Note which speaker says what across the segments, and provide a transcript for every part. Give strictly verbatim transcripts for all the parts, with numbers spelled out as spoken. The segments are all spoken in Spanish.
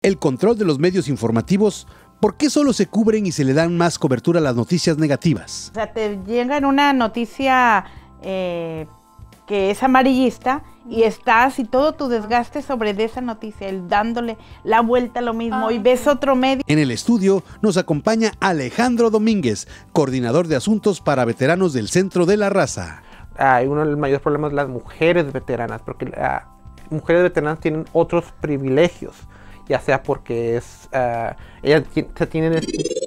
Speaker 1: el control de los medios informativos, ¿por qué solo se cubren y se le dan más cobertura a las noticias negativas?
Speaker 2: O sea, te llega en una noticia eh, que es amarillista y estás y todo tu desgaste sobre de esa noticia, el dándole la vuelta a lo mismo, ah, y ves otro medio.
Speaker 1: En el estudio nos acompaña Alejandro Domínguez, coordinador de asuntos para veteranos del Centro de la Raza.
Speaker 3: Hay uh, uno de los mayores problemas las mujeres veteranas, porque las uh, mujeres veteranas tienen otros privilegios, ya sea porque es, uh, ellas se tienen...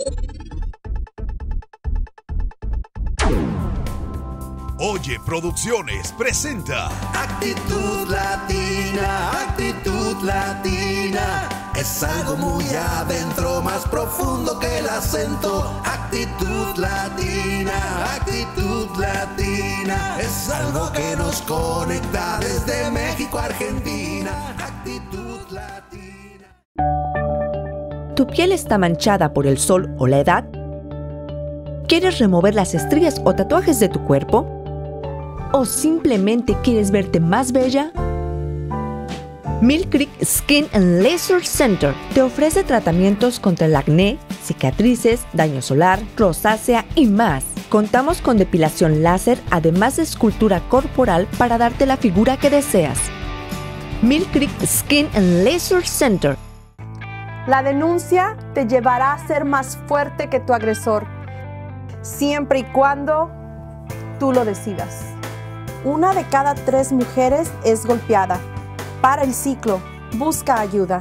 Speaker 4: Oye Producciones presenta
Speaker 5: Actitud Latina, Actitud Latina. Es algo muy adentro, más profundo que el acento. Actitud Latina, Actitud Latina. Es algo que nos conecta desde México a Argentina. Actitud Latina.
Speaker 6: ¿Tu piel está manchada por el sol o la edad? ¿Quieres remover las estrías o tatuajes de tu cuerpo? ¿O simplemente quieres verte más bella? Mill Creek Skin and Laser Center te ofrece tratamientos contra el acné, cicatrices, daño solar, rosácea y más. Contamos con depilación láser, además de escultura corporal para darte la figura que deseas. Mill Creek Skin and Laser Center.
Speaker 7: La denuncia te llevará a ser más fuerte que tu agresor, siempre y cuando tú lo decidas. Una de cada tres mujeres es golpeada. Para el ciclo, busca ayuda.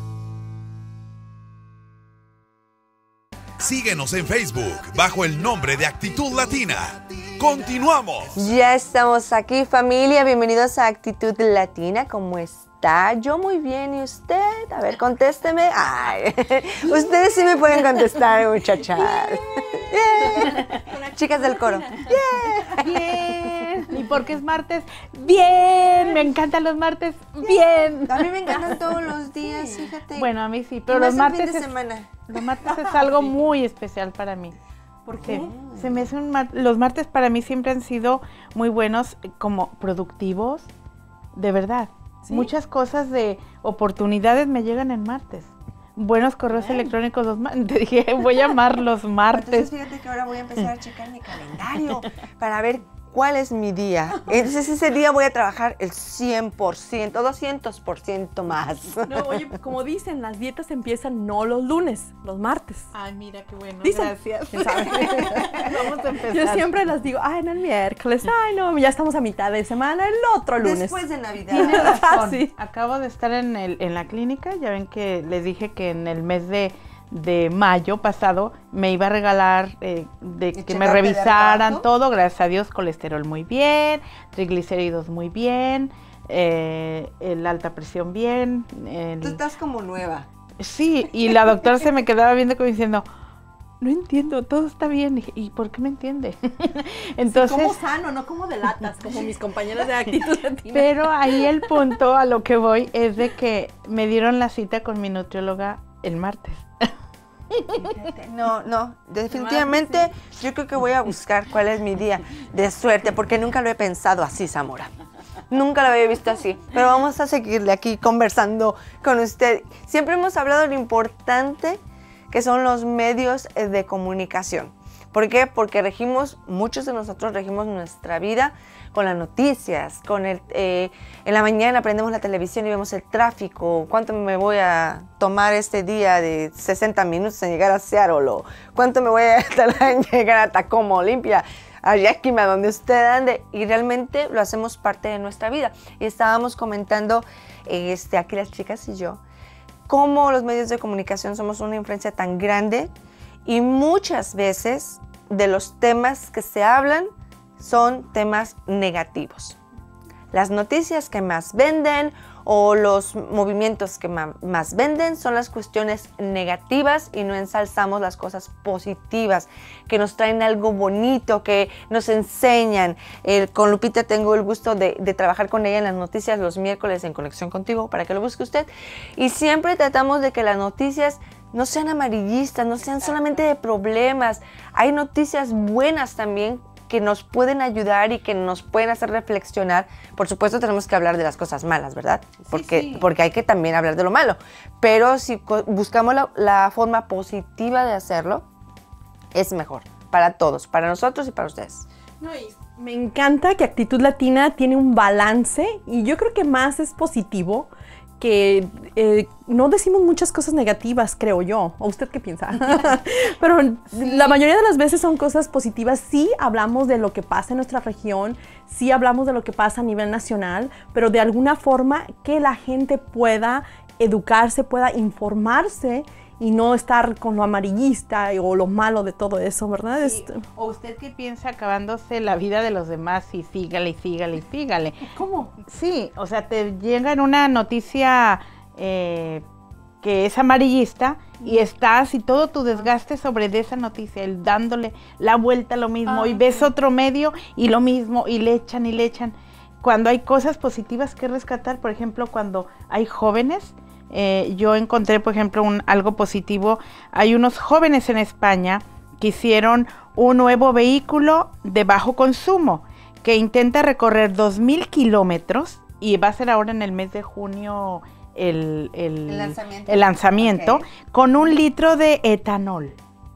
Speaker 4: Síguenos en Facebook bajo el nombre de Actitud Latina. ¡Continuamos!
Speaker 8: Ya estamos aquí, familia. Bienvenidos a Actitud Latina. ¿Cómo está? Yo muy bien. ¿Y usted? A ver, contésteme. Ay, ustedes sí me pueden contestar, muchachas. Yeah. Chicas del coro.
Speaker 2: Yeah. Bien. ¿Y por qué es martes? Bien. Me encantan los martes. Bien.
Speaker 8: A mí me encantan todos los días, fíjate.
Speaker 2: Bueno, a mí sí, pero los martes,
Speaker 8: fin de
Speaker 2: es,
Speaker 8: semana.
Speaker 2: los martes es algo muy especial para mí.
Speaker 8: ¿Por qué?
Speaker 2: Sí, se me hace un mar, los martes para mí siempre han sido muy buenos, como productivos, de verdad. ¿Sí? Muchas cosas de oportunidades me llegan en martes. Buenos correos bueno. electrónicos los martes. Te dije, voy a amar los martes.
Speaker 8: Entonces fíjate que ahora voy a empezar a checar mi calendario para ver cuál es mi día. Entonces ese día voy a trabajar el cien por ciento, doscientos por ciento más.
Speaker 9: No, oye, como dicen, las dietas empiezan no los lunes, los martes.
Speaker 2: Ay, mira qué bueno.
Speaker 9: Dicen,
Speaker 2: gracias. Vamos a empezar.
Speaker 9: Yo siempre las digo, ay, no, el miércoles, ay, no, ya estamos a mitad de semana, el otro lunes.
Speaker 8: Después de Navidad.
Speaker 2: Tiene razón.
Speaker 9: Sí.
Speaker 2: Acabo de estar en, el, en la clínica, ya ven que les dije que en el mes de... de mayo pasado me iba a regalar eh, de que me revisaran todo, gracias a Dios, colesterol muy bien, triglicéridos muy bien, eh, el alta presión bien. El...
Speaker 8: Tú estás como nueva.
Speaker 2: Sí, y la doctora se me quedaba viendo como diciendo, no entiendo, todo está bien. Y, ¿y por qué me entiende? Entonces,
Speaker 9: sí, como sano, no como de latas, como mis compañeras de Actitud Latina.
Speaker 2: Pero ahí el punto a lo que voy es de que me dieron la cita con mi nutrióloga el martes.
Speaker 8: No, no, definitivamente yo creo que voy a buscar cuál es mi día de suerte, porque nunca lo he pensado así, Zamora. Nunca lo había visto así, pero vamos a seguirle aquí conversando con usted. Siempre hemos hablado de lo importante que son los medios de comunicación. ¿Por qué? Porque regimos, muchos de nosotros regimos nuestra vida con las noticias, con el, eh, en la mañana prendemos la televisión y vemos el tráfico, cuánto me voy a tomar este día de sesenta minutos en llegar a Seattle, o cuánto me voy a tardar en llegar a Tacoma, Olimpia, a Yakima, donde usted ande, y realmente lo hacemos parte de nuestra vida. Y estábamos comentando, este, aquí las chicas y yo, cómo los medios de comunicación somos una influencia tan grande, y muchas veces de los temas que se hablan son temas negativos. Las noticias que más venden o los movimientos que más venden son las cuestiones negativas y no ensalzamos las cosas positivas que nos traen algo bonito, que nos enseñan. Eh, con Lupita tengo el gusto de, de trabajar con ella en las noticias los miércoles en Conexión Contigo, para que lo busque usted. Y siempre tratamos de que las noticias no sean amarillistas, no sean solamente de problemas. Hay noticias buenas también que nos pueden ayudar y que nos pueden hacer reflexionar. Por supuesto tenemos que hablar de las cosas malas, ¿verdad? Porque, sí, sí. porque hay que también hablar de lo malo. Pero si buscamos la, la forma positiva de hacerlo, es mejor para todos, para nosotros y para ustedes.
Speaker 9: No, y me encanta que Actitud Latina tiene un balance y yo creo que más es positivo, que eh, no decimos muchas cosas negativas, creo yo. ¿O usted qué piensa? Pero sí. La mayoría de las veces son cosas positivas. Sí hablamos de lo que pasa en nuestra región, sí hablamos de lo que pasa a nivel nacional, pero de alguna forma que la gente pueda educarse, pueda informarse y no estar con lo amarillista o lo malo de todo eso, ¿verdad?
Speaker 2: Sí. ¿O usted qué piensa acabándose la vida de los demás y sígale, y sígale, y sígale?
Speaker 9: ¿Cómo?
Speaker 2: Sí, o sea, te llega en una noticia eh, que es amarillista y estás y todo tu desgaste sobre de esa noticia, el dándole la vuelta a lo mismo, ah, y ves sí. otro medio y lo mismo, y le echan y le echan. Cuando hay cosas positivas que rescatar, por ejemplo, cuando hay jóvenes, Eh, yo encontré, por ejemplo, un, algo positivo. Hay unos jóvenes en España que hicieron un nuevo vehículo de bajo consumo que intenta recorrer dos mil kilómetros y va a ser ahora en el mes de junio el, el,
Speaker 8: el lanzamiento,
Speaker 2: el lanzamiento okay. con un litro de etanol.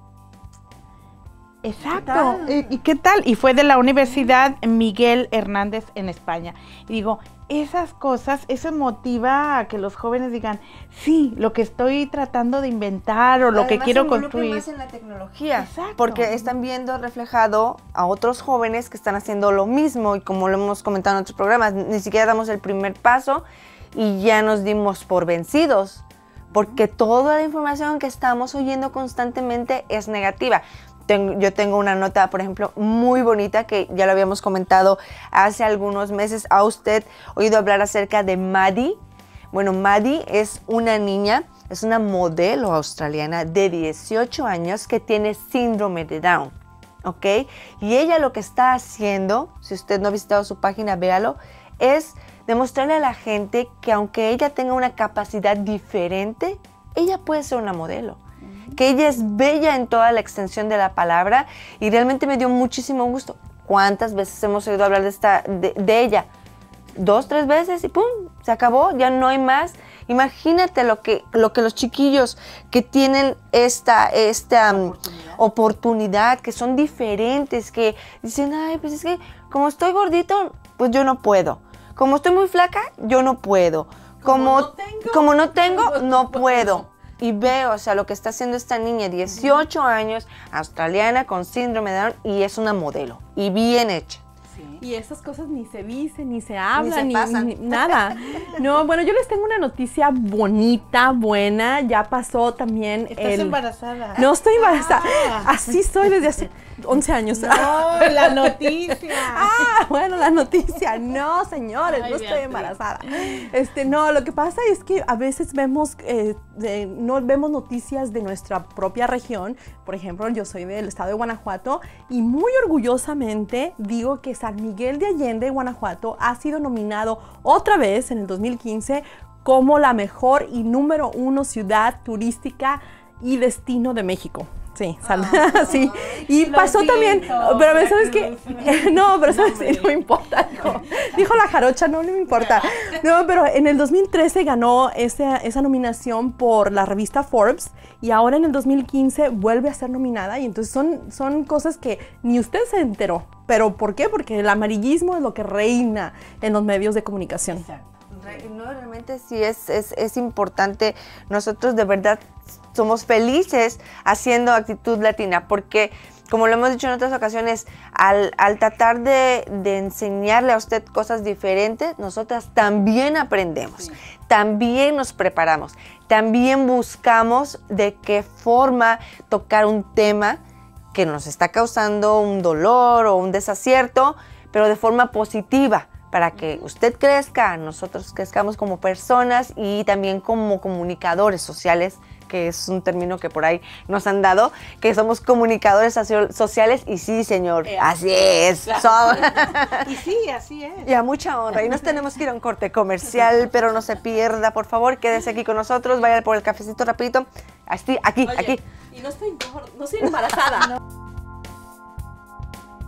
Speaker 2: Exacto. ¿Y, ¿Y qué tal? Y fue de la Universidad Miguel Hernández en España. Y digo, esas cosas, eso motiva a que los jóvenes digan, sí, lo que estoy tratando de inventar o lo
Speaker 8: Además,
Speaker 2: que quiero
Speaker 8: se
Speaker 2: construir.
Speaker 8: Más en la tecnología,
Speaker 2: Exacto.
Speaker 8: porque están viendo reflejado a otros jóvenes que están haciendo lo mismo y como lo hemos comentado en otros programas, ni siquiera damos el primer paso y ya nos dimos por vencidos, porque toda la información que estamos oyendo constantemente es negativa. Tengo, yo tengo una nota, por ejemplo, muy bonita que ya lo habíamos comentado hace algunos meses. ¿Ha usted oído hablar acerca de Maddie? Bueno, Maddie es una niña, es una modelo australiana de dieciocho años que tiene síndrome de Down, ¿ok? Y ella lo que está haciendo, si usted no ha visitado su página, véalo, es demostrarle a la gente que aunque ella tenga una capacidad diferente, ella puede ser una modelo. Que ella es bella en toda la extensión de la palabra y realmente me dio muchísimo gusto. ¿Cuántas veces hemos oído hablar de, esta, de, de ella? Dos, tres veces y ¡pum! Se acabó, ya no hay más. Imagínate lo que, lo que los chiquillos que tienen esta, esta oportunidad. Um, oportunidad, que son diferentes, que dicen, ay, pues es que como estoy gordito, pues yo no puedo. Como estoy muy flaca, yo no puedo. Como, como no tengo, como no, tengo no puedo. Y veo, o sea, lo que está haciendo esta niña, dieciocho años, australiana, con síndrome de Down, y es una modelo, y bien hecha.
Speaker 9: Sí. Y esas cosas ni se dicen, ni se hablan,
Speaker 8: ni, se
Speaker 9: ni, ni nada. No, bueno, yo les tengo una noticia bonita, buena, ya pasó también.
Speaker 2: ¿Estás
Speaker 9: el...
Speaker 2: embarazada?
Speaker 9: No estoy embarazada, ah. Así soy desde hace once años.
Speaker 2: No, la noticia.
Speaker 9: Ah, bueno, la noticia. No, señores, Ay, no estoy embarazada. Este, no, lo que pasa es que a veces vemos, eh, de, no vemos noticias de nuestra propia región. Por ejemplo, yo soy del estado de Guanajuato y muy orgullosamente digo que San Miguel de Allende, Guanajuato, ha sido nominado otra vez en el dos mil quince como la mejor y número uno ciudad turística y destino de México. Sí, sal, ah, sí. Y pasó siento, también, pero ¿sabes qué? No, pero ¿sabes qué? No, no me importa. Dijo, dijo la jarocha, no, no me importa. No, pero en el dos mil trece ganó esa, esa nominación por la revista Forbes y ahora en el dos mil quince vuelve a ser nominada y entonces son, son cosas que ni usted se enteró. ¿Pero por qué? Porque el amarillismo es lo que reina en los medios de comunicación.
Speaker 8: Exacto. No, realmente sí es, es, es importante. Nosotros de verdad somos felices haciendo Actitud Latina porque, como lo hemos dicho en otras ocasiones, al, al tratar de, de enseñarle a usted cosas diferentes, nosotras también aprendemos, sí. También nos preparamos, también buscamos de qué forma tocar un tema que nos está causando un dolor o un desacierto, pero de forma positiva, para que usted crezca, nosotros crezcamos como personas y también como comunicadores sociales, que es un término que por ahí nos han dado, que somos comunicadores sociales y sí, señor, eh, así es.
Speaker 2: Claro. Y sí, así es.
Speaker 8: Y a mucha honra. Y nos tenemos que ir a un corte comercial, pero no se pierda, por favor, quédese aquí con nosotros, vaya por el cafecito rapidito. Aquí, aquí,
Speaker 9: Oye,
Speaker 8: aquí.
Speaker 9: Y no estoy, no estoy embarazada. No.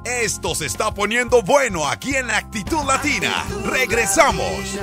Speaker 4: Esto se está poniendo bueno aquí en Actitud Latina. Regresamos.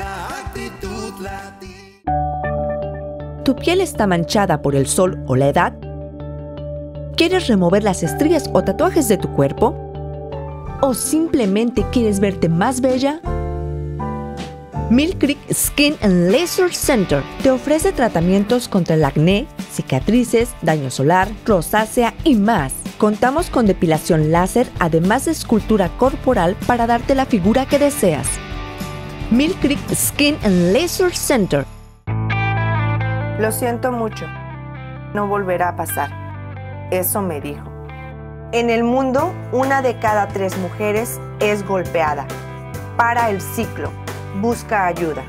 Speaker 6: ¿Tu piel está manchada por el sol o la edad? ¿Quieres remover las estrías o tatuajes de tu cuerpo? ¿O simplemente quieres verte más bella? Mill Creek Skin and Laser Center te ofrece tratamientos contra el acné, cicatrices, daño solar, rosácea y más. Contamos con depilación láser, además de escultura corporal para darte la figura que deseas. Mill Creek Skin and Laser Center.
Speaker 8: Lo siento mucho. No volverá a pasar. Eso me dijo. En el mundo, una de cada tres mujeres es golpeada. Para el ciclo. Busca ayuda.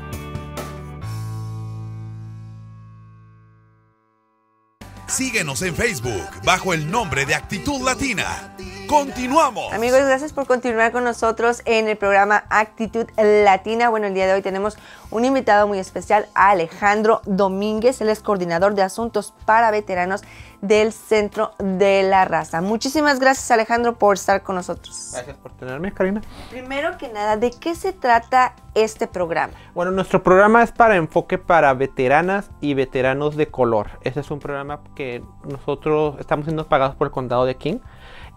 Speaker 4: Síguenos en Facebook bajo el nombre de Actitud Latina. ¡Continuamos!
Speaker 8: Amigos, gracias por continuar con nosotros en el programa Actitud Latina. Bueno, el día de hoy tenemos un invitado muy especial, a Alejandro Domínguez. Él es coordinador de asuntos para veteranos del Centro de la Raza. Muchísimas gracias, Alejandro, por estar con nosotros.
Speaker 3: Gracias por tenerme, Karina.
Speaker 8: Primero que nada, ¿de qué se trata este programa?
Speaker 3: Bueno, nuestro programa es para enfoque para veteranas y veteranos de color. Este es un programa que nosotros estamos siendo pagados por el condado de King.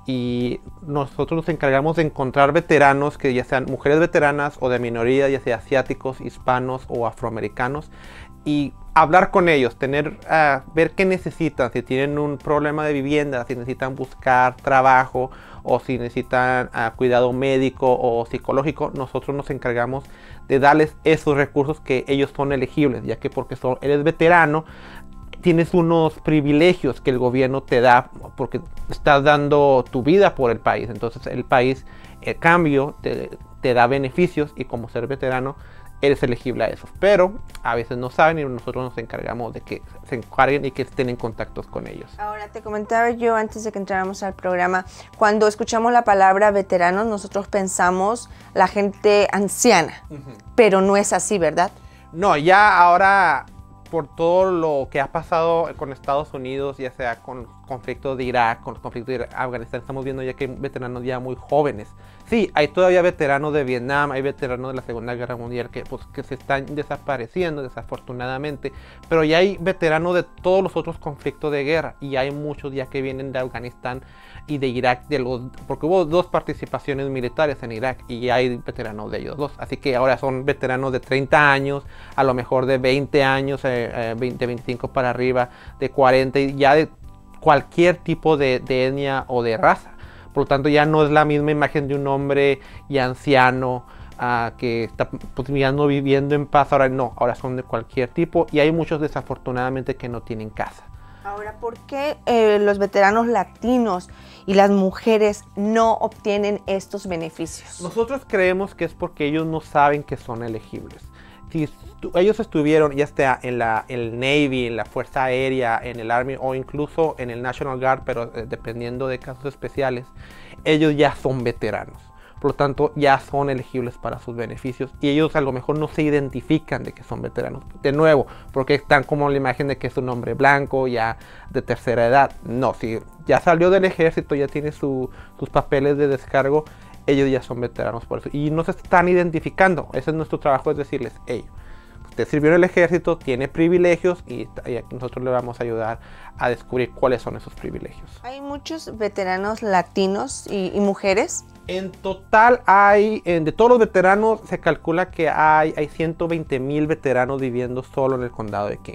Speaker 3: Y nosotros nos encargamos de encontrar veteranos que ya sean mujeres veteranas o de minoría, ya sea asiáticos, hispanos o afroamericanos, y hablar con ellos, tener, uh, ver qué necesitan, si tienen un problema de vivienda, si necesitan buscar trabajo o si necesitan uh, cuidado médico o psicológico. Nosotros nos encargamos de darles esos recursos que ellos son elegibles, ya que porque son, eres veterano, tienes unos privilegios que el gobierno te da porque estás dando tu vida por el país. Entonces el país, el cambio, te, te da beneficios, y como ser veterano eres elegible a eso. Pero a veces no saben y nosotros nos encargamos de que se encarguen y que estén en contactos con ellos.
Speaker 8: Ahora, te comentaba yo antes de que entráramos al programa, cuando escuchamos la palabra veteranos, nosotros pensamos la gente anciana, uh-huh. Pero no es así, ¿verdad?
Speaker 3: No, ya ahora, por todo lo que ha pasado con Estados Unidos, ya sea con conflictos de Irak, con los conflictos de Afganistán, estamos viendo ya que hay veteranos ya muy jóvenes. Sí, hay todavía veteranos de Vietnam, hay veteranos de la Segunda Guerra Mundial que, pues, que se están desapareciendo desafortunadamente, pero ya hay veteranos de todos los otros conflictos de guerra, y hay muchos ya que vienen de Afganistán y de Irak, de los, porque hubo dos participaciones militares en Irak y hay veteranos de ellos dos. Así que ahora son veteranos de treinta años, a lo mejor de veinte años, eh, eh, veinte, veinticinco para arriba, de cuarenta, y ya de cualquier tipo de, de etnia o de raza. Por lo tanto, ya no es la misma imagen de un hombre ya anciano uh, que está pues, no viviendo en paz. Ahora no, ahora son de cualquier tipo, y hay muchos desafortunadamente que no tienen casa.
Speaker 8: Ahora, ¿por qué eh, los veteranos latinos y las mujeres no obtienen estos beneficios?
Speaker 3: Nosotros creemos que es porque ellos no saben que son elegibles. Si ellos estuvieron ya sea en la en el Navy, en la Fuerza Aérea, en el Army o incluso en el National Guard, pero eh, dependiendo de casos especiales, ellos ya son veteranos. Por lo tanto, ya son elegibles para sus beneficios, y ellos a lo mejor no se identifican de que son veteranos. De nuevo, porque están como la imagen de que es un hombre blanco, ya de tercera edad. No, si ya salió del ejército, ya tiene su, sus papeles de descargo, ellos ya son veteranos por eso. Y no se están identificando. Ese es nuestro trabajo, es decirles, hey, usted sirvió en el ejército, tiene privilegios, y, y nosotros le vamos a ayudar a descubrir cuáles son esos privilegios.
Speaker 8: ¿Hay muchos veteranos latinos y, y mujeres?
Speaker 3: En total hay, en, de todos los veteranos, se calcula que hay, hay ciento veinte mil veteranos viviendo solo en el condado de King.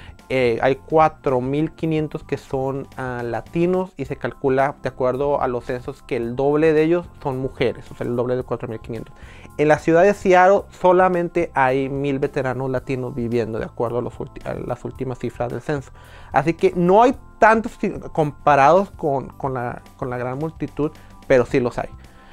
Speaker 3: Eh, hay cuatro mil quinientos que son uh, latinos, y se calcula, de acuerdo a los censos, que el doble de ellos son mujeres, o sea, el doble de cuatro mil quinientos. En la ciudad de Seattle solamente hay mil veteranos latinos viviendo, de acuerdo a, los a las últimas cifras del censo. Así que no hay tantos comparados con, con, la, con la gran multitud, pero sí los hay.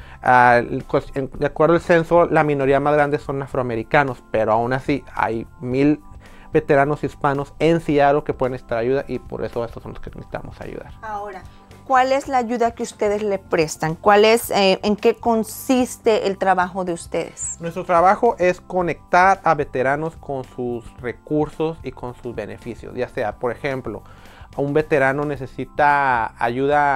Speaker 3: Uh, de acuerdo al censo, la minoría más grande son afroamericanos, pero aún así hay mil veteranos hispanos en Seattle que pueden necesitar ayuda, y por eso estos son los que necesitamos ayudar.
Speaker 8: Ahora, ¿cuál es la ayuda que ustedes le prestan? ¿Cuál es, eh, en qué consiste el trabajo de ustedes?
Speaker 3: Nuestro trabajo es conectar a veteranos con sus recursos y con sus beneficios, ya sea, por ejemplo, un veterano necesita ayuda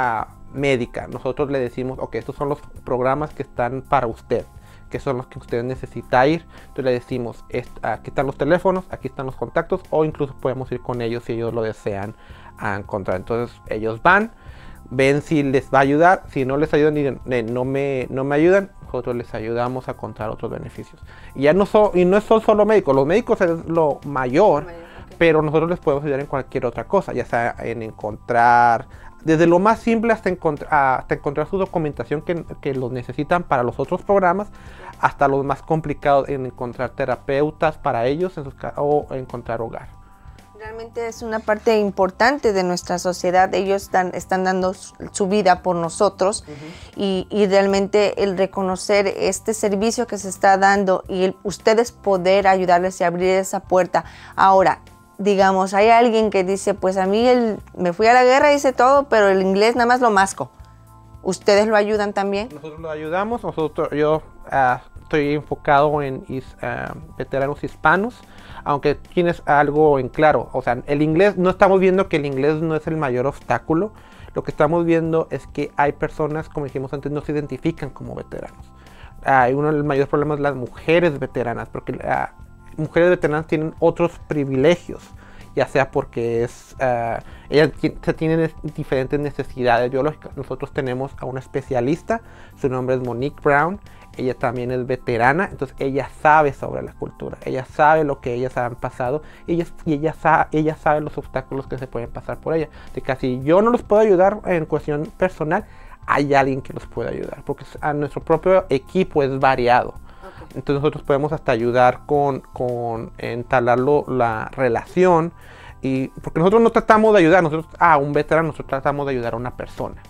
Speaker 3: médica. Nosotros le decimos, ok, estos son los programas que están para usted, que son los que usted necesita ir. Entonces le decimos, aquí están los teléfonos, aquí están los contactos, o incluso podemos ir con ellos si ellos lo desean a encontrar. Entonces ellos van, ven si les va a ayudar. Si no les ayudan y no me, no me ayudan, nosotros les ayudamos a encontrar otros beneficios. Y ya no son, y no son solo médicos, los médicos es lo mayor, okay. Pero nosotros les podemos ayudar en cualquier otra cosa, ya sea en encontrar, desde lo más simple hasta, encontr hasta encontrar su documentación que, que los necesitan para los otros programas, hasta los más complicados en encontrar terapeutas para ellos en sus, o encontrar hogar.
Speaker 8: Realmente es una parte importante de nuestra sociedad. Ellos están, están dando su, su vida por nosotros. Uh-huh. y, y realmente el reconocer este servicio que se está dando y el, ustedes poder ayudarles y abrir esa puerta. Ahora, digamos, hay alguien que dice, pues a mí el, me fui a la guerra, hice todo, pero el inglés nada más lo masco. ¿Ustedes lo ayudan también?
Speaker 3: Nosotros lo ayudamos. Nosotros, yo uh, estoy enfocado en is, uh, veteranos hispanos. Aunque tienes algo en claro, o sea, el inglés, no estamos viendo que el inglés no es el mayor obstáculo. Lo que estamos viendo es que hay personas, como dijimos antes, no se identifican como veteranos. Hay uh, uno de los mayores problemas las mujeres veteranas, porque uh, mujeres veteranas tienen otros privilegios, ya sea porque es, uh, ellas se tienen diferentes necesidades biológicas. Nosotros tenemos a una especialista, su nombre es Monique Brown. Ella también es veterana, entonces ella sabe sobre la cultura, ella sabe lo que ellas han pasado y ella, y ella, sabe, ella sabe los obstáculos que se pueden pasar por ella. De que si yo no los puedo ayudar en cuestión personal, hay alguien que los puede ayudar, porque a nuestro propio equipo es variado. Okay. Entonces nosotros podemos hasta ayudar con, con entablarlo la relación, y porque nosotros no tratamos de ayudar nosotros a un veterano, nosotros tratamos de ayudar a una persona.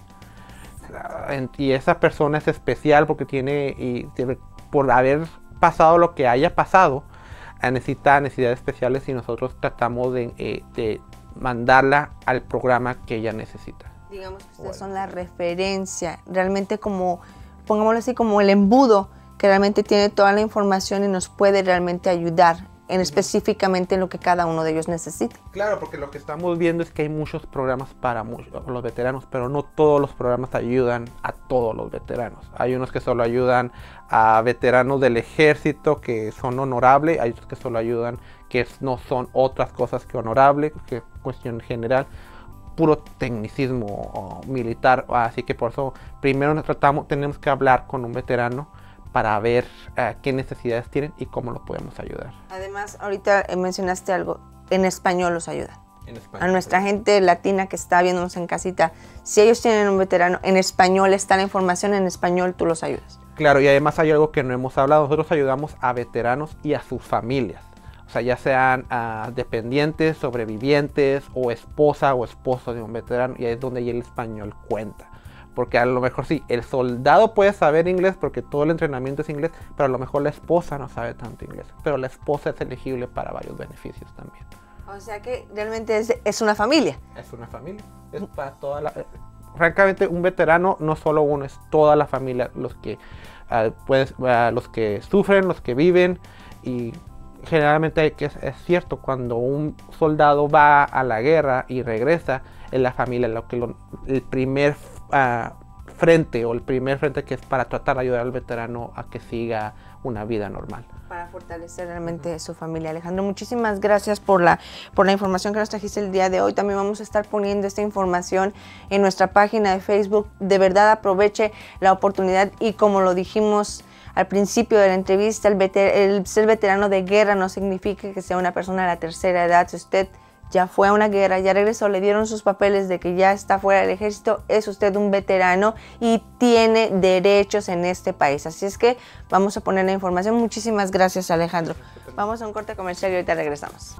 Speaker 3: Y esa persona es especial porque tiene, y tiene, por haber pasado lo que haya pasado, necesita necesidades especiales y nosotros tratamos de, eh, de mandarla al programa que ella necesita.
Speaker 8: Digamos que ustedes bueno. son la referencia, realmente como, pongámoslo así, como el embudo que realmente tiene toda la información y nos puede realmente ayudar en específicamente en lo que cada uno de ellos necesita.
Speaker 3: Claro, porque lo que estamos viendo es que hay muchos programas para muchos, los veteranos, pero no todos los programas ayudan a todos los veteranos. Hay unos que solo ayudan a veteranos del ejército que son honorables, hay otros que solo ayudan que no son otras cosas que honorable, que cuestión general, puro tecnicismo militar. Así que por eso primero nos tratamos, tenemos que hablar con un veterano para ver uh, qué necesidades tienen y cómo los podemos ayudar.
Speaker 8: Además, ahorita mencionaste algo, en español los ayudan.
Speaker 3: En español,
Speaker 8: a nuestra sí. gente latina que está viéndonos en casita, si ellos tienen un veterano, en español está la información, en español tú los ayudas.
Speaker 3: Claro, y además hay algo que no hemos hablado, nosotros ayudamos a veteranos y a sus familias. O sea, ya sean uh, dependientes, sobrevivientes o esposa o esposo de un veterano, y ahí es donde el español cuenta. Porque a lo mejor sí, el soldado puede saber inglés porque todo el entrenamiento es inglés, pero a lo mejor la esposa no sabe tanto inglés. Pero la esposa es elegible para varios beneficios también.
Speaker 8: O sea que realmente es, es una familia.
Speaker 3: Es una familia. Es para toda la... Francamente, un veterano no solo uno, es toda la familia. Los que, uh, pues, uh, los que sufren, los que viven. Y generalmente es, es cierto, cuando un soldado va a la guerra y regresa, es la familia lo que lo, el primer uh, frente o el primer frente que es para tratar de ayudar al veterano a que siga una vida normal.
Speaker 8: Para fortalecer realmente uh-huh. su familia. Alejandro, muchísimas gracias por la, por la información que nos trajiste el día de hoy. También vamos a estar poniendo esta información en nuestra página de Facebook. De verdad aproveche la oportunidad y como lo dijimos al principio de la entrevista, el, veter el ser veterano de guerra no significa que sea una persona de la tercera edad. Si usted ya fue a una guerra, ya regresó, le dieron sus papeles de que ya está fuera del ejército, es usted un veterano y tiene derechos en este país. Así es que vamos a poner la información. Muchísimas gracias, Alejandro. Vamos a un corte comercial y ahorita regresamos.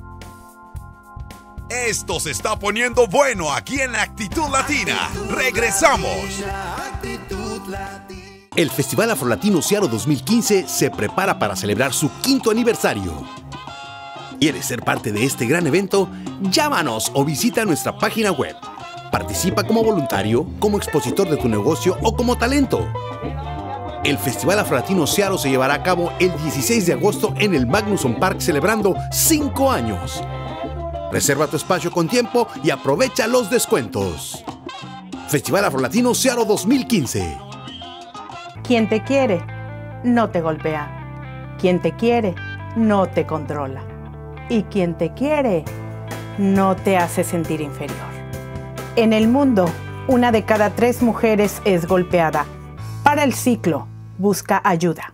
Speaker 4: Esto se está poniendo bueno aquí en Actitud Latina. Regresamos.
Speaker 1: El Festival Afrolatino Seattle dos mil quince se prepara para celebrar su quinto aniversario. ¿Quieres ser parte de este gran evento? Llámanos o visita nuestra página web. Participa como voluntario, como expositor de tu negocio o como talento. El Festival Afrolatino Seattle se llevará a cabo el dieciséis de agosto en el Magnuson Park, celebrando cinco años. Reserva tu espacio con tiempo y aprovecha los descuentos. Festival Afrolatino Seattle dos mil quince.
Speaker 2: Quien te quiere, no te golpea. Quien te quiere, no te controla. Y quien te quiere, no te hace sentir inferior. En el mundo, una de cada tres mujeres es golpeada. Para el ciclo, busca ayuda.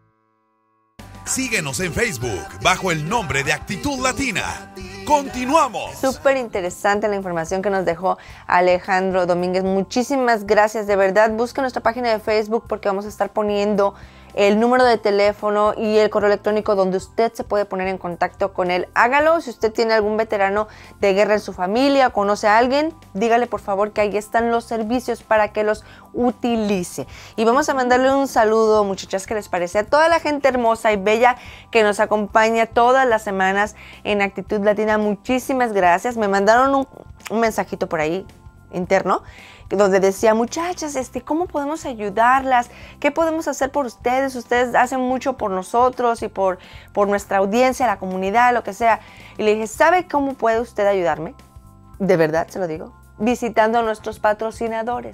Speaker 4: Síguenos en Facebook bajo el nombre de Actitud Latina. ¡Continuamos!
Speaker 8: Súper interesante la información que nos dejó Alejandro Domínguez. Muchísimas gracias, de verdad. Busque nuestra página de Facebook porque vamos a estar poniendo el número de teléfono y el correo electrónico donde usted se puede poner en contacto con él. Hágalo. Si usted tiene algún veterano de guerra en su familia, conoce a alguien, dígale por favor que ahí están los servicios para que los utilice. Y vamos a mandarle un saludo, muchachas, ¿qué les parece? A toda la gente hermosa y bella que nos acompaña todas las semanas en Actitud Latina. Muchísimas gracias. Me mandaron un, un mensajito por ahí interno donde decía, muchachas, este, ¿cómo podemos ayudarlas? ¿Qué podemos hacer por ustedes? Ustedes hacen mucho por nosotros y por, por nuestra audiencia, la comunidad, lo que sea. Y le dije, ¿sabe cómo puede usted ayudarme? De verdad, se lo digo. Visitando a nuestros patrocinadores.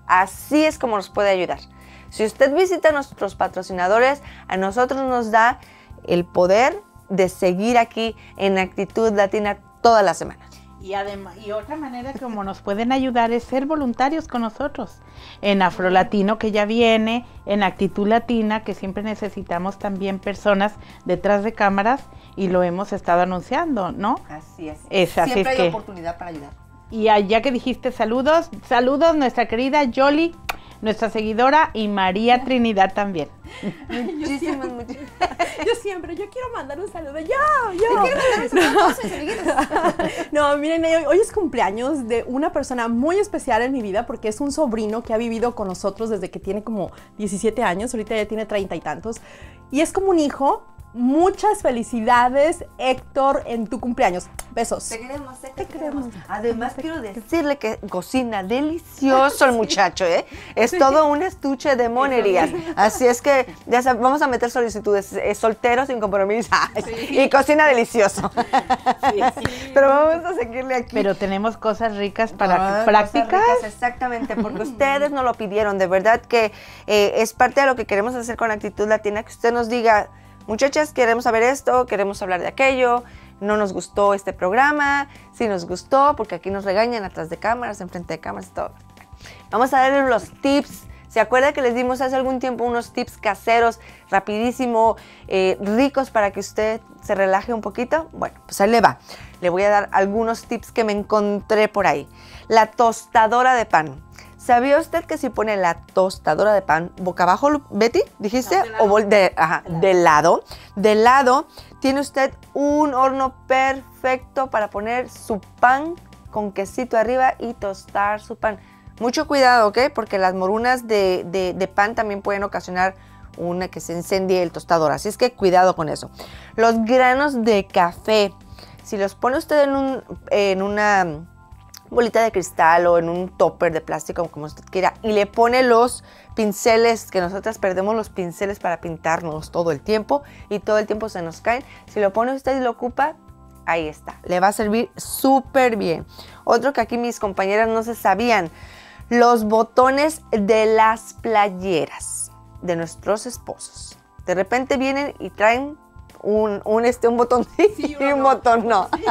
Speaker 8: Así es como nos puede ayudar. Si usted visita a nuestros patrocinadores, a nosotros nos da el poder de seguir aquí en Actitud Latina todas las semanas.
Speaker 2: Y, además, y otra manera como nos pueden ayudar es ser voluntarios con nosotros. En Afrolatino, que ya viene, en Actitud Latina, que siempre necesitamos también personas detrás de cámaras y lo hemos estado anunciando, ¿no?
Speaker 8: Así es.
Speaker 2: es así
Speaker 8: siempre
Speaker 2: es
Speaker 8: hay
Speaker 2: que,
Speaker 8: oportunidad para ayudar.
Speaker 2: Y ya que dijiste saludos, saludos nuestra querida Yoli, nuestra seguidora, y María Trinidad también.
Speaker 8: Muchísimas, muchísimas.
Speaker 9: Yo siempre, yo quiero mandar un saludo. Yo, yo.
Speaker 8: Quiero mandar un saludo.
Speaker 9: No, no, miren, hoy, hoy es cumpleaños de una persona muy especial en mi vida porque es un sobrino que ha vivido con nosotros desde que tiene como diecisiete años. Ahorita ya tiene treinta y tantos. Y es como un hijo. Muchas felicidades, Héctor, en tu cumpleaños. Besos.
Speaker 8: Te queremos, te, te queremos. queremos. Además, quiero decirle que cocina delicioso el muchacho, ¿eh? Es todo un estuche de monerías. Así es que ya sabes, vamos a meter solicitudes. Eh, soltero, sin compromiso. Sí. Y cocina delicioso. Sí, sí. Pero vamos a seguirle aquí.
Speaker 2: Pero tenemos cosas ricas para ah, prácticas.
Speaker 8: Cosas ricas, exactamente, porque ustedes nos lo pidieron. De verdad que eh, es parte de lo que queremos hacer con Actitud Latina, que usted nos diga, muchachas, queremos saber esto, queremos hablar de aquello, no nos gustó este programa, sí nos gustó, porque aquí nos regañan atrás de cámaras, enfrente de cámaras y todo. Vamos a darles los tips. ¿Se acuerda que les dimos hace algún tiempo unos tips caseros, rapidísimo, eh, ricos para que usted se relaje un poquito? Bueno, pues ahí le va. Le voy a dar algunos tips que me encontré por ahí. La tostadora de pan. ¿Sabía usted que si pone la tostadora de pan boca abajo, Betty, dijiste? No, de lado. O de, ajá, de lado. De lado, tiene usted un horno perfecto para poner su pan con quesito arriba y tostar su pan. Mucho cuidado, ¿ok? Porque las morunas de, de, de pan también pueden ocasionar una que se incendie el tostador. Así es que cuidado con eso. Los granos de café, si los pone usted en, un, en una bolita de cristal o en un topper de plástico, como usted quiera, y le pone los pinceles, que nosotras perdemos los pinceles para pintarnos todo el tiempo y todo el tiempo se nos caen. Si lo pone usted y lo ocupa, ahí está, le va a servir súper bien. Otro que aquí mis compañeras no se sabían, los botones de las playeras de nuestros esposos. De repente vienen y traen Un, un, este, un botón sí, sí y un no. botón no. Sí.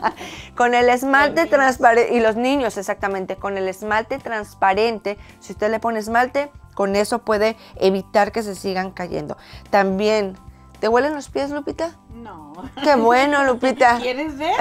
Speaker 8: Con el esmalte transparente, y los niños exactamente, con el esmalte transparente, si usted le pone esmalte, con eso puede evitar que se sigan cayendo. También, ¿te huelen los pies, Lupita?
Speaker 2: No.
Speaker 8: Qué bueno, Lupita.
Speaker 2: ¿Quieres ver?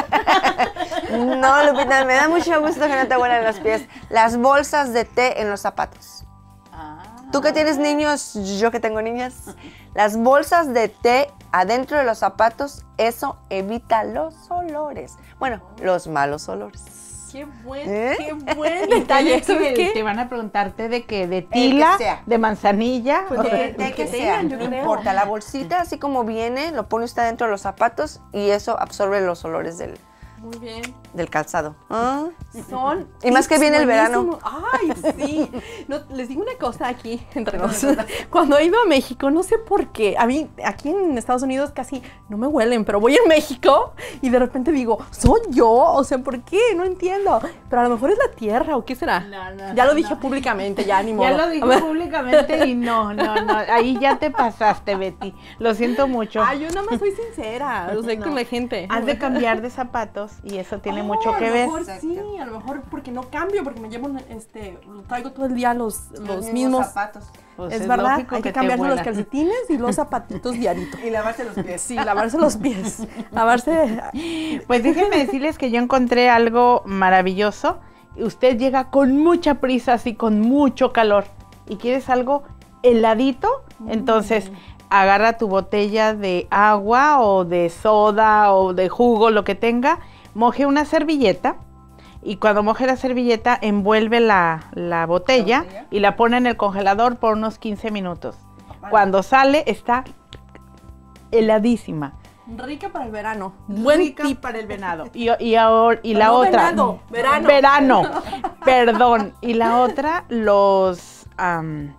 Speaker 8: No, Lupita, me da mucho gusto que no te huelan los pies. Las bolsas de té en los zapatos. Ah. Tú que tienes niños, yo que tengo niñas, las bolsas de té adentro de los zapatos, eso evita los olores. Bueno, los malos olores.
Speaker 9: Qué buen,
Speaker 8: ¿Eh?
Speaker 9: qué buen detalle.
Speaker 2: ¿Qué? Te van a preguntarte de qué, de tila, de manzanilla.
Speaker 8: Pues de, de, de que sea, no importa. La bolsita, así como viene, lo pone usted dentro de los zapatos y eso absorbe los olores del,
Speaker 9: Muy bien.
Speaker 8: Del calzado. ¿Ah?
Speaker 9: Son
Speaker 8: y más que viene el verano.
Speaker 9: Ay, sí. No, les digo una cosa aquí entre nosotros. Cuando he ido a México, no sé por qué. A mí, aquí en Estados Unidos casi no me huelen, pero voy a México y de repente digo, ¿soy yo? O sea, ¿por qué? No entiendo. Pero a lo mejor es la tierra, ¿o qué será?
Speaker 2: No, no,
Speaker 9: ya lo
Speaker 2: no.
Speaker 9: dije públicamente, ya ni modo.
Speaker 2: Ya lo dije públicamente y no, no, no. Ahí ya te pasaste, Betty. Lo siento mucho.
Speaker 9: Ay, yo nada más soy sincera. O sea, no. con la gente.
Speaker 2: Has de cambiar de zapatos y eso tiene oh, mucho que
Speaker 9: ver.
Speaker 2: ver.
Speaker 9: A lo mejor sí, a lo mejor porque no cambio, porque me llevo, este, traigo todo el día los, los, los mismos
Speaker 8: zapatos.
Speaker 9: Pues es, es verdad, hay que, que cambiarse los calcetines y los zapatitos diaritos.
Speaker 8: Y lavarse los pies.
Speaker 9: Sí, lavarse los pies. Lavarse.
Speaker 2: Pues déjenme decirles que yo encontré algo maravilloso. Usted llega con mucha prisa, así con mucho calor, y quieres algo heladito, mm. entonces agarra tu botella de agua o de soda o de jugo, lo que tenga, moje una servilleta y cuando moje la servilleta envuelve la, la, botella, ¿La botella y la pone en el congelador por unos quince minutos. Vale. Cuando sale está heladísima.
Speaker 9: Rica para el verano.
Speaker 2: Buen Rica tip para el venado. Y, y, ahora, y la
Speaker 9: no,
Speaker 2: otra.
Speaker 9: Venado, verano.
Speaker 2: Verano. Perdón. Y la otra, los. Um,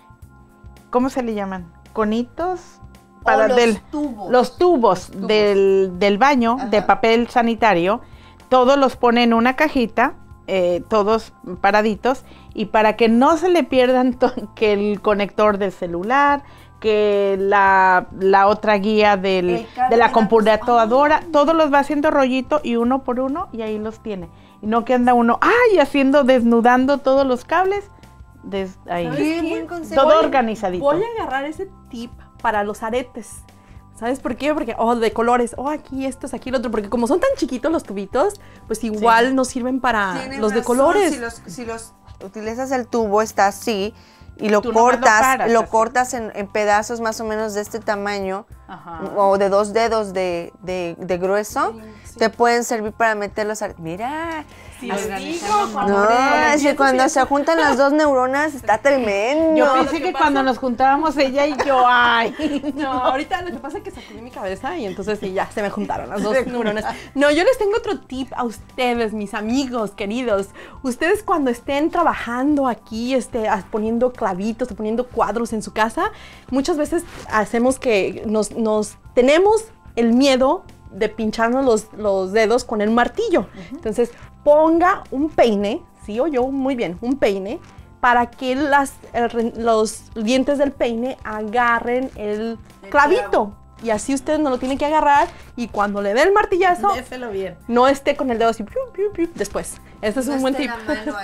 Speaker 2: ¿Cómo se le llaman? Conitos. Para
Speaker 8: oh, los,
Speaker 2: del,
Speaker 8: tubos.
Speaker 2: los tubos. Los tubos del, del baño, Ajá. de papel sanitario. Todos los pone en una cajita. Eh, todos paraditos. Y para que no se le pierdan que el conector del celular, que la, la otra guía del, de la computadora, oh. todos los va haciendo rollito y uno por uno y ahí los tiene. Y no que anda uno, ay, haciendo, desnudando todos los cables, des, ahí.
Speaker 8: Qué
Speaker 2: todo voy, organizadito.
Speaker 9: Voy a agarrar ese tip para los aretes. ¿Sabes por qué? Porque, oh, de colores, oh, aquí estos, aquí el otro, porque como son tan chiquitos los tubitos, pues igual sí. nos sirven para Tienes los de razón, colores.
Speaker 8: Si los, si los utilizas el tubo, está así, y lo cortas, paras, lo así. cortas en, en pedazos más o menos de este tamaño, Ajá. o de dos dedos de, de, de grueso, sí, sí. te pueden servir para meterlos a... Mira,
Speaker 9: sí, digo,
Speaker 8: no, es que cuando se juntan las dos neuronas está tremendo.
Speaker 2: Yo pensé que, que cuando nos juntábamos ella y yo, ay.
Speaker 9: No, ahorita lo que pasa es que sacudí mi cabeza y entonces sí, ya se me juntaron las dos neuronas. No, yo les tengo otro tip a ustedes, mis amigos queridos. Ustedes cuando estén trabajando aquí, este, poniendo clavitos, poniendo cuadros en su casa, muchas veces hacemos que nos, nos tenemos el miedo de pincharnos los, los dedos con el martillo. Uh-huh. Entonces, ponga un peine, sí o yo, muy bien, un peine, para que las, el, los dientes del peine agarren el, el clavito. Clavo. Y así usted no lo tiene que agarrar y cuando le dé el martillazo,
Speaker 2: déselo bien.
Speaker 9: No esté con el dedo así, piu, piu, piu, después. Este es no un buen tip.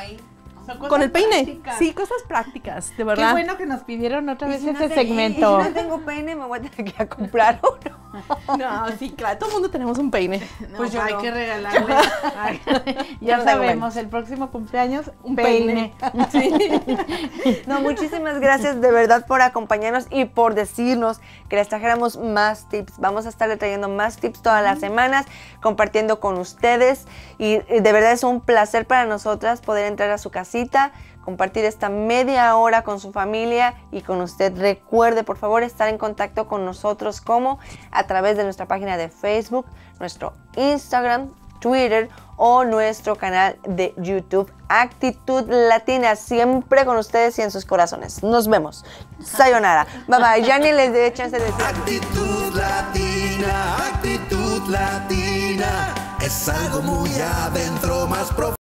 Speaker 9: Con el peine. Prácticas. Sí, cosas prácticas, de verdad.
Speaker 2: Qué bueno que nos pidieron otra vez si ese no segmento.
Speaker 8: Y si no tengo peine, me voy a tener que ir a comprar uno.
Speaker 9: No, sí, claro, todo el mundo tenemos un peine.
Speaker 2: No, pues yo hay no. que regalarle. Ay, ya no sabemos, el próximo cumpleaños, un peine. peine.
Speaker 8: Sí. No, muchísimas gracias de verdad por acompañarnos y por decirnos que les trajéramos más tips. Vamos a estarle trayendo más tips todas las semanas, compartiendo con ustedes. Y de verdad es un placer para nosotras poder entrar a su casita, compartir esta media hora con su familia y con usted. Recuerde, por favor, estar en contacto con nosotros como a través de nuestra página de Facebook, nuestro Instagram, Twitter o nuestro canal de YouTube. Actitud Latina, siempre con ustedes y en sus corazones. Nos vemos. Sayonara. Bye bye. Ya ni les dé chance de decir.
Speaker 5: Actitud Latina, actitud latina, es algo muy adentro, más profundo.